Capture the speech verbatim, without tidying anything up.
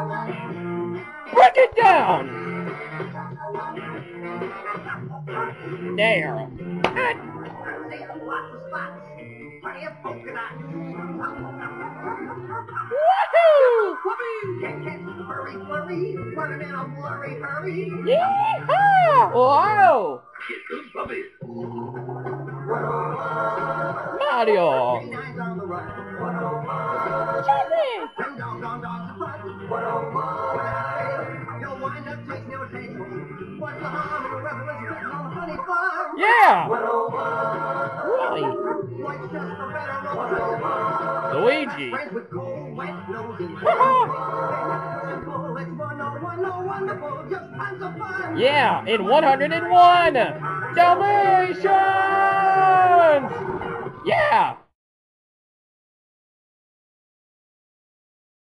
Break it down! There. Woohoo! Yeehaw! Whoa! Mario! Jimmy! Yeah! Really? Luigi! Yeah, in one hundred and one! Dalmatians! Yeah!